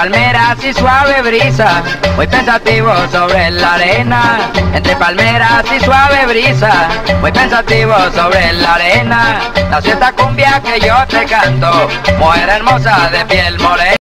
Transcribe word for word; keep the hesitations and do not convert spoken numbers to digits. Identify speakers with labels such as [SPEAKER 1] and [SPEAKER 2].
[SPEAKER 1] palmeras y suave brisa, voy pensativo sobre la arena. Entre palmeras y suave brisa, voy pensativo sobre la arena. Nació esta cumbia que yo te canto, mujer hermosa de piel morena.